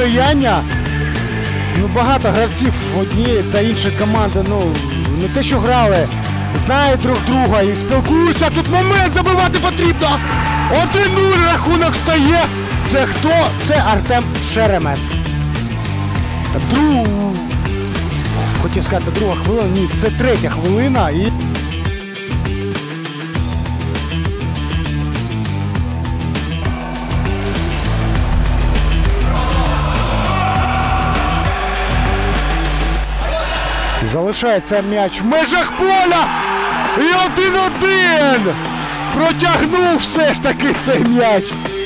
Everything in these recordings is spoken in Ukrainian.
протистояння. Ну, багато гравців однієї та іншої команди, ну, не те, що грали, знають друг друга і спілкуються. Тут момент забивати потрібно. 1-0 рахунок стає. Це хто? Це Артем Шеремет. Хотів сказати, друга хвилина. Ні, це третя хвилина. І залишається м'яч в межах поля. І 1-1. Протягнув все ж таки цей м'яч.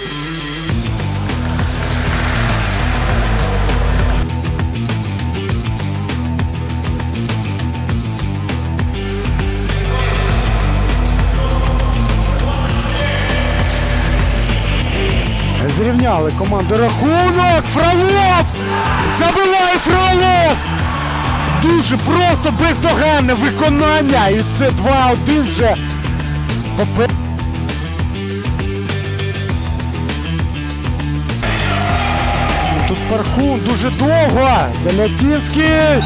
Зрівняли команду рахунок. Фролов! Забиває Фролов! Дуже просто бездоганне виконання. І це 2-1 вже. Тут Пархун дуже довго. Делятінський.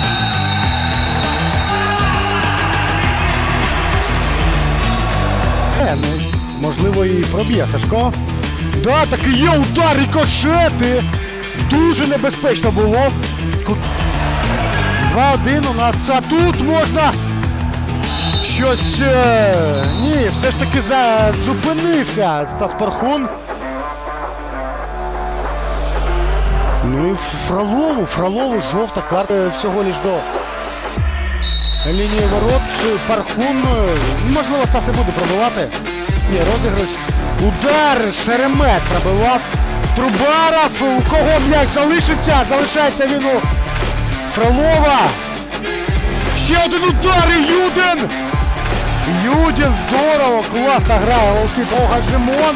Можливо, і проб'є Сашко. Да, таки є удар, рикошети. Дуже небезпечно було. 2-1 у нас, а тут можна щось... Ні, все ж таки зупинився Стас Пархун. Ну і Фролову жовта карта всього лиш до лінії ворот. Пархун, можливо, Стас і буде пробивати. Ні, розіграш. Удар, Шеремет пробивав. Трубаров, у кого м'яч залишиться, залишається він у Фролова. Ще один удар і Юдин. Юдин, здорово, класно грає голкіпер Гажимон.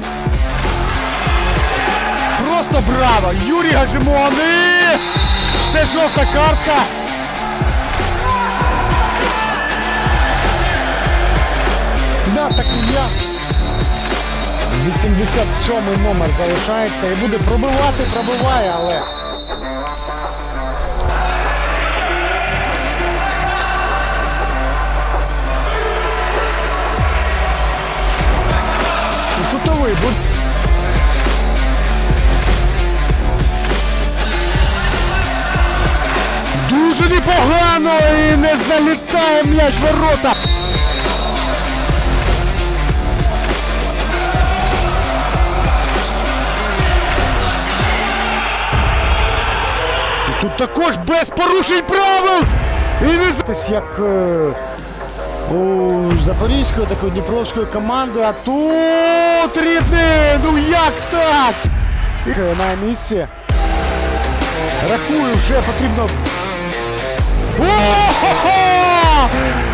Просто браво, Юрій Гажимон. І це жовта картка. Да, так і я. 87-й номер залишається і буде пробивати, пробиває, але... Кутовий буде. Дуже непогано і не залітає м'яч в ворота. Тут також без порушень правил. І не як у запорізької, так і дніпровської команди. А тут рідний, ну як так? На місці. Рахую, вже потрібно. О-хо-хо!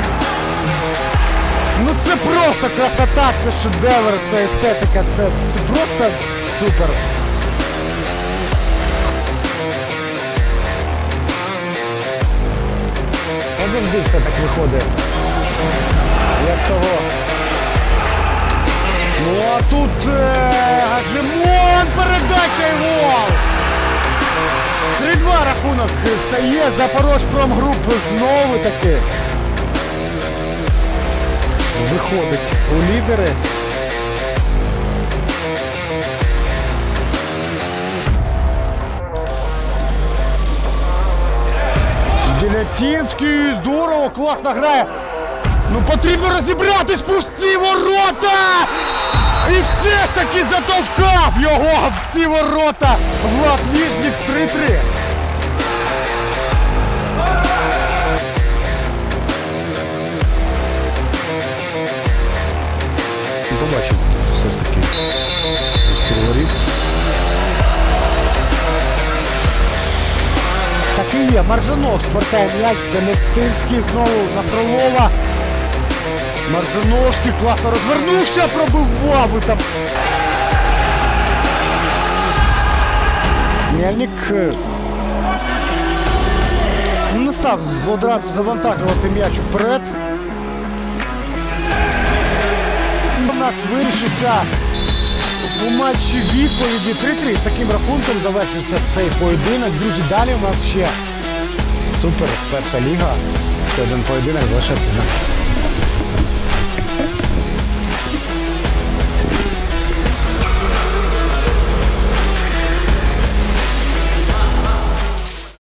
Ну це просто красота, це шедевр, це естетика, це просто супер. А завжди все так виходить. Як того. Ну а тут Гажимон, передача і гол! 3-2 рахунок стає. Запорожпромгруп знову таки виходить у лідери. Делятінський, здорово, класно грає. Ну потрібно розібратись, пусті ворота! І все ж таки затовкав його в ці ворота Влад Ніжнік. 3-3. Побачимо все ж таки переворіт. Так і є, Маржанов спортає м'яч, Делятінський знову на Фролова. Маржановський класно розвернувся, пробивав і там. Мельник не став одразу завантажувати м'яч вперед. У нас вирішиться У матчі відповіді 3-3 з таким рахунком завершився цей поєдинок. Друзі, далі у нас ще супер перша ліга. Ще один поєдинок залишається з нами.